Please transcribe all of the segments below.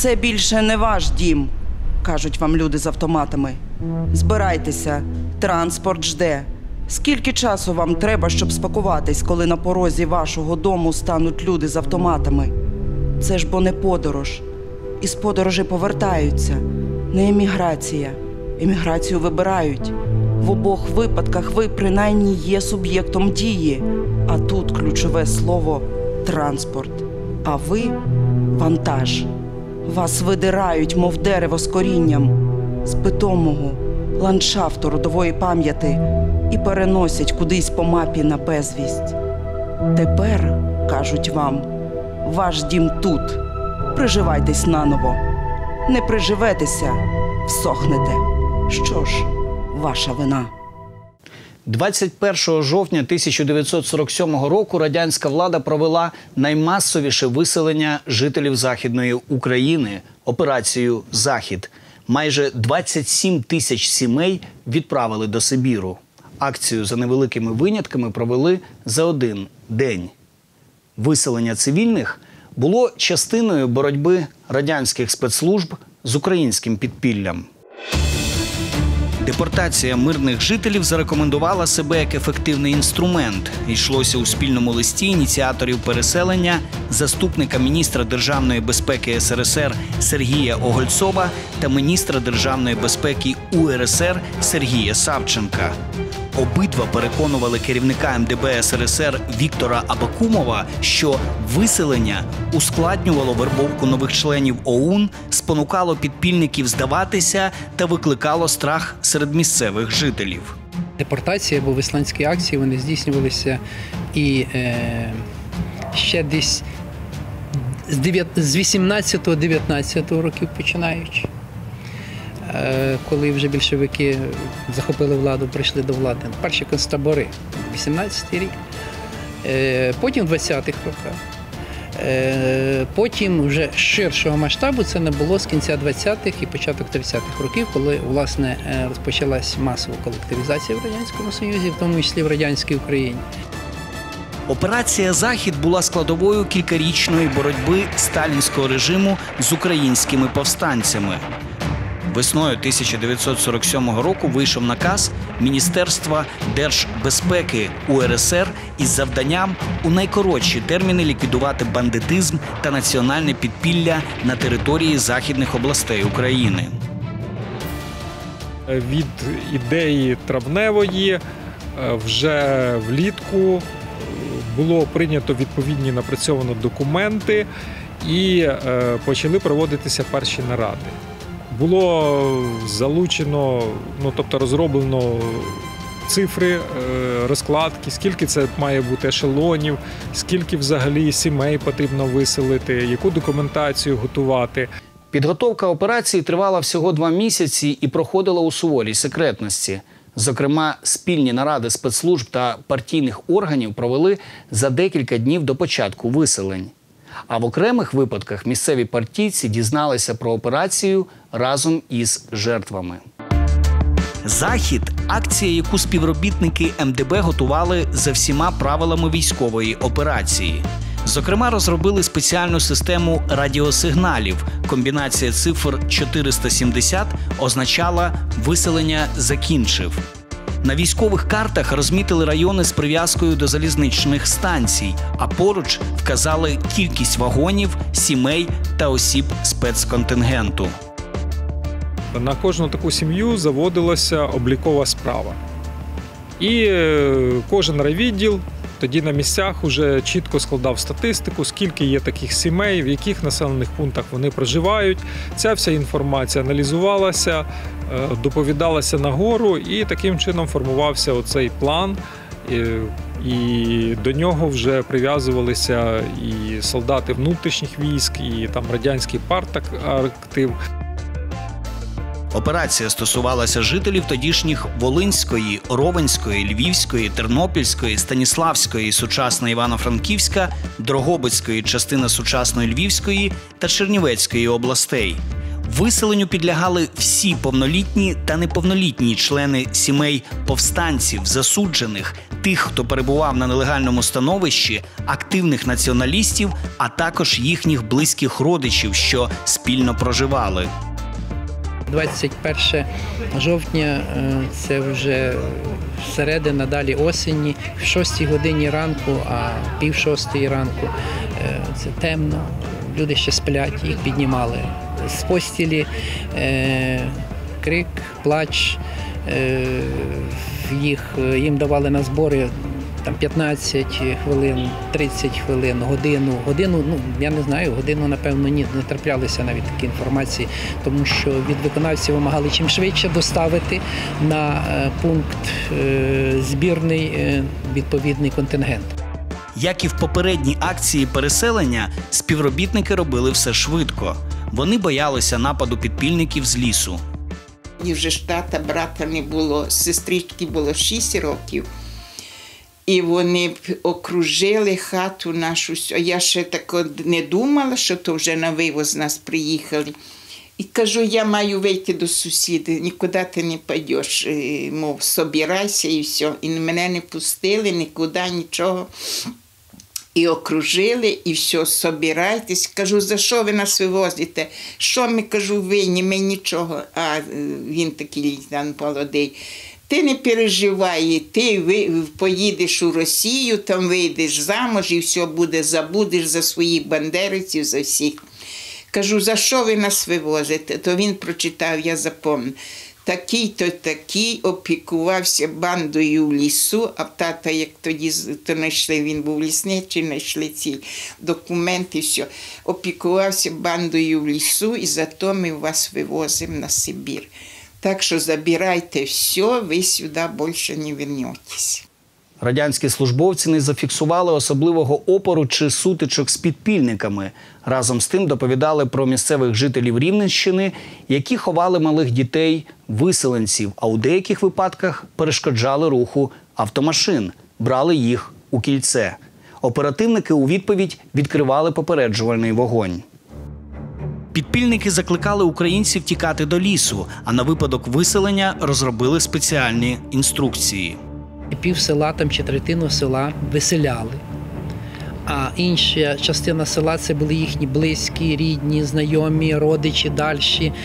Це більше не ваш дім, кажуть вам люди з автоматами. Збирайтеся, транспорт жде. Скільки часу вам треба, щоб спакуватись, коли на порозі вашого дому стануть люди з автоматами? Це ж бо не подорож. Із подорожі повертаються. Не еміграція. Еміграцію вибирають. В обох випадках ви принаймні є суб'єктом дії. А тут ключове слово – транспорт. А ви – вантаж. Вас видирають, мов дерево з корінням, з питомого ландшафту родової пам'яті і переносять кудись по мапі на безвість. Тепер, кажуть вам, ваш дім тут. Приживайтесь наново. Не приживетеся – всохнете. Що ж, ваша вина. 21 жовтня 1947 року радянська влада провела наймасовіше виселення жителів Західної України – операцію «Захід». Майже 27 тисяч сімей відправили до Сибіру. Акцію за невеликими винятками провели за один день. Виселення цивільних було частиною боротьби радянських спецслужб з українським підпіллям. Депортація мирних жителів зарекомендувала себе як ефективний інструмент. Йшлося у спільному листі ініціаторів переселення заступника міністра державної безпеки СРСР Сергія Огольцова та міністра державної безпеки УРСР Сергія Савченка. Обидва переконували керівника МДБ СРСР Віктора Абакумова, що виселення ускладнювало вербовку нових членів ОУН, спонукало підпільників здаватися та викликало страх серед місцевих жителів. Депортації або виселенські акції вони здійснювалися і ще десь з 18-19 років починаючи. Коли вже більшовики захопили владу, прийшли до влади. Перші концтабори – 18-й рік, потім в 20-х роках. Потім вже ширшого масштабу це не було з кінця 20-х і початок 30-х років, коли, власне, розпочалась масова колективізація в Радянському Союзі, в тому числі в радянській Україні. Операція «Захід» була складовою кількарічної боротьби сталінського режиму з українськими повстанцями. Весною 1947 року вийшов наказ Міністерства держбезпеки УРСР із завданням у найкоротші терміни ліквідувати бандитизм та національне підпілля на території західних областей України. Від ідеї травневої вже влітку було прийнято відповідні напрацьовано документи і почали проводитися перші наради. Було залучено, тобто розроблено цифри, розкладки, скільки це має бути ешелонів, скільки взагалі сімей потрібно виселити, яку документацію готувати. Підготовка операції тривала всього 2 місяці і проходила у суворій секретності. Зокрема, спільні наради спецслужб та партійних органів провели за декілька днів до початку виселень. А в окремих випадках місцеві партійці дізналися про операцію разом із жертвами. «Захід» – акція, яку співробітники МДБ готували за всіма правилами військової операції. Зокрема, розробили спеціальну систему радіосигналів. Комбінація цифр 470 означала «виселення закінчив». На військових картах розмітили райони з прив'язкою до залізничних станцій, а поруч вказали кількість вагонів, сімей та осіб спецконтингенту. На кожну таку сім'ю заводилася облікова справа. І кожен райвідділ тоді на місцях уже чітко складав статистику, скільки є таких сімей, в яких населених пунктах вони проживають. Ця вся інформація аналізувалася, доповідалася нагору і таким чином формувався оцей план. І до нього вже прив'язувалися і солдати внутрішніх військ, і там радянський партактив. Операція стосувалася жителів тодішніх Волинської, Ровенської, Львівської, Тернопільської, Станіславської, сучасна Івано-Франківська, Дрогобицької, частина сучасної Львівської та Чернівецької областей. Виселенню підлягали всі повнолітні та неповнолітні члени сімей повстанців, засуджених, тих, хто перебував на нелегальному становищі, активних націоналістів, а також їхніх близьких родичів, що спільно проживали. 21 жовтня – це вже середина, далі осені, в 6 годині ранку, а пів 6 ранку це темно, люди ще сплять, їх піднімали з постілі, крик, плач, їм давали на збори там 15 хвилин, 30 хвилин, годину, я не знаю, годину, напевно, ні, не траплялися навіть такі інформації, тому що від виконавців вимагали чим швидше доставити на пункт збірний відповідний контингент. Як і в попередній акції переселення, співробітники робили все швидко. Вони боялися нападу підпільників з лісу. І вже ж тата, брата не було, сестрички було 6 років. І вони окружили хату нашу. Я ще так не думала, що то вже на вивоз нас приїхали. І кажу, я маю вийти до сусіда, нікуди ти не підеш, мов, собирайся і все. І мене не пустили, нікуди, нічого. І окружили, і все, собирайтесь. Кажу, за що ви нас вивозите? Що ми, кажу, винні, ми нічого. А він такий лейтенант молодий. Ти не переживай, ти поїдеш у Росію, там вийдеш замуж і все буде, забудеш за своїх бандерівців, за всіх. Кажу, за що ви нас вивозите? То він прочитав, я запам'ятав. Такий-то такий опікувався бандою в лісу, а тата, як тоді то знайшли, він був лісничий, знайшли ці документи, все. Опікувався бандою в лісу, і зато ми вас вивозимо на Сибір. Так що забирайте все, ви сюди більше не вернетесь. Радянські службовці не зафіксували особливого опору чи сутичок з підпільниками. Разом з тим доповідали про місцевих жителів Рівненщини, які ховали малих дітей, виселенців, а у деяких випадках перешкоджали руху автомашин, брали їх у кільце. Оперативники у відповідь відкривали попереджувальний вогонь. Підпільники закликали українців тікати до лісу, а на випадок виселення розробили спеціальні інструкції. Пів села там, чи третину села виселяли, а інша частина села – це були їхні близькі, рідні, знайомі, родичі, дальші.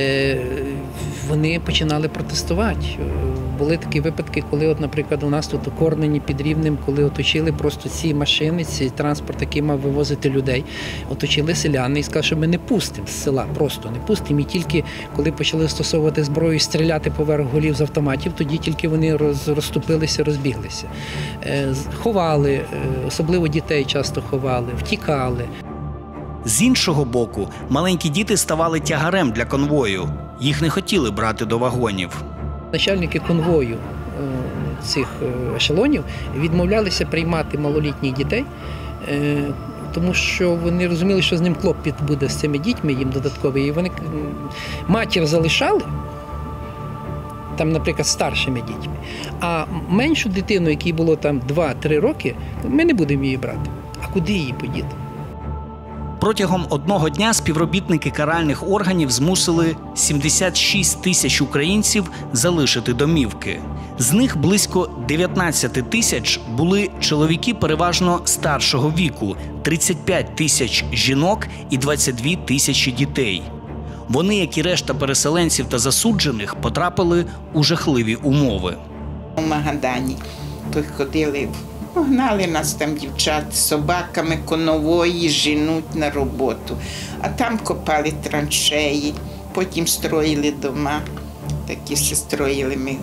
Вони починали протестувати. Були такі випадки, коли, от, наприклад, у нас тут у Корнені під Рівнем, коли оточили просто ці машини, цей транспорт, який мав вивозити людей, оточили селяни і сказали, що ми не пустимо з села, просто не пустимо. І тільки коли почали застосовувати зброю і стріляти поверх голів з автоматів, тоді тільки вони розступилися, розбіглися. Ховали, особливо дітей часто ховали, втікали. З іншого боку, маленькі діти ставали тягарем для конвою. Їх не хотіли брати до вагонів. Начальники конвою цих ешелонів відмовлялися приймати малолітніх дітей, тому що вони розуміли, що з ним клопіт буде з цими дітьми, їм додатковий. І вони матір залишали, там, наприклад, старшими дітьми, а меншу дитину, якій було там 2-3 роки, ми не будемо її брати. А куди її подіти? Протягом одного дня співробітники каральних органів змусили 76 тисяч українців залишити домівки. З них близько 19 тисяч були чоловіки переважно старшого віку, 35 тисяч жінок і 22 тисячі дітей. Вони, як і решта переселенців та засуджених, потрапили у жахливі умови. У Магадані ходили, гнали нас там дівчат з собаками, конвої, женуть на роботу. А там копали траншеї, потім строїли дома, такі ще строїли ми,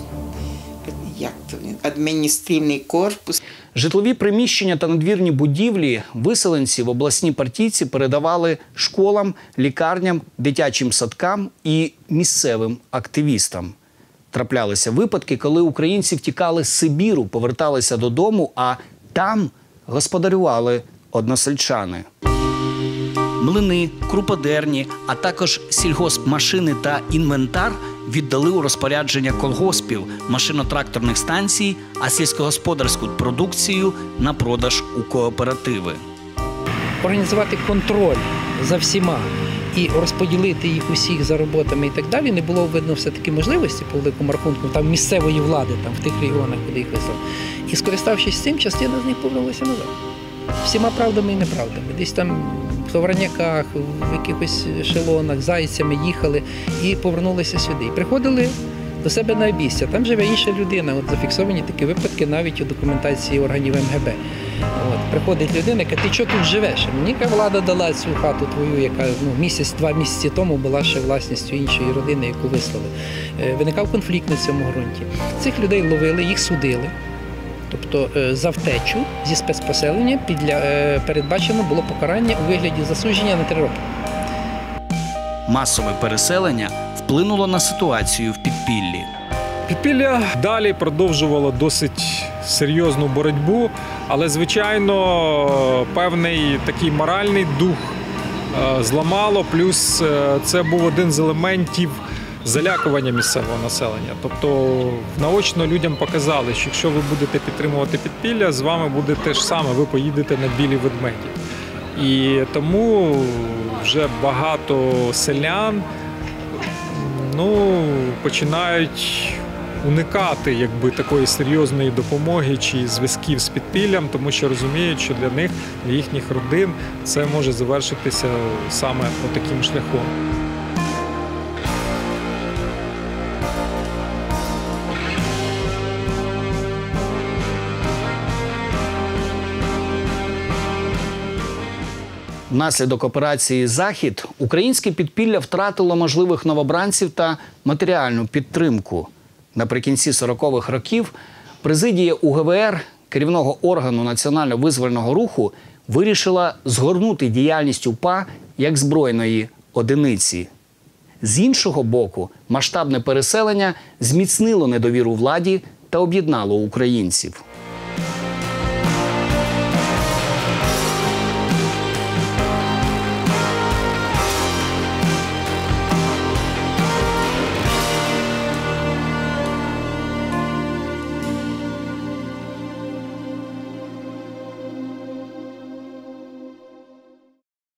адміністративний корпус. Житлові приміщення та надвірні будівлі виселенців обласні партійці передавали школам, лікарням, дитячим садкам і місцевим активістам. Траплялися випадки, коли українці втікали з Сибіру, поверталися додому, а там господарювали односельчани. Млини, круподерні, а також сільгоспмашини та інвентар віддали у розпорядження колгоспів, машино-тракторних станцій, а сільськогосподарську продукцію на продаж у кооперативи. Організувати контроль за всіма. і розподілити їх усіх за роботами і так далі, не було видно все-таки можливості по великому рахунку там місцевої влади там, в тих регіонах, куди їх вислали. І скориставшись цим, частина з них повернулася назад. Всіма правдами і неправдами. Десь там в Товарняках, в якихось ешелонах, зайцями їхали і повернулися сюди. І приходили до себе на обійстя. Там живе інша людина. От зафіксовані такі випадки навіть у документації органів МГБ. Приходить людина, каже, ти чого тут живеш? Мені влада дала цю хату твою, яка місяць-два місяці тому була ще власністю іншої родини, яку вислали. Виникав конфлікт на цьому ґрунті. Цих людей ловили, їх судили. Тобто за втечу зі спецпоселення передбачено було покарання у вигляді засудження на 3 роки. Масове переселення вплинуло на ситуацію в підпіллі. Підпілля далі продовжувало досить серйозну боротьбу, але, звичайно, певний такий моральний дух зламало, плюс це був один з елементів залякування місцевого населення. Тобто наочно людям показали, що якщо ви будете підтримувати підпілля, з вами буде те ж саме, ви поїдете на білі ведмеді. І тому вже багато селян починають уникати такої серйозної допомоги чи зв'язків з підпіллям, тому що розуміють, що для них, для їхніх родин це може завершитися саме таким шляхом. Внаслідок операції «Захід» українське підпілля втратило можливих новобранців та матеріальну підтримку. Наприкінці 40-х років президія УГВР, керівного органу національно-визвольного руху, вирішила згорнути діяльність УПА як збройної одиниці. З іншого боку, масштабне переселення зміцнило недовіру владі та об'єднало українців.